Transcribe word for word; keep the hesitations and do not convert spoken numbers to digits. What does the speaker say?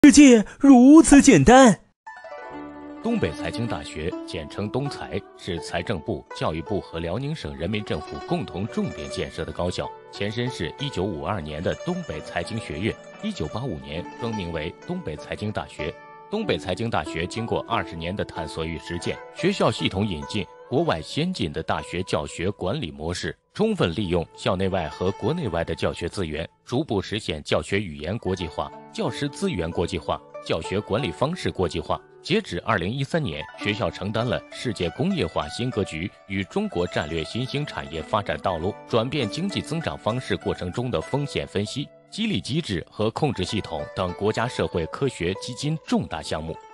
世界如此简单。 东北财经大学，简称东财，是财政部、教育部和辽宁省人民政府共同重点建设的高校，前身是一九五二年的东北财经学院，一九八五年更名为东北财经大学。东北财经大学经过二十年的探索与实践，学校系统引进国外先进的大学教学管理模式，充分利用校内外和国内外的教学资源，逐步实现教学语言国际化、教师资源国际化、教学管理方式国际化。截止二零一三年，学校承担了世界工业化新格局与中国战略新兴产业发展道路、转变经济增长方式过程中的风险分析、激励机制和控制系统等国家社会科学基金重大项目，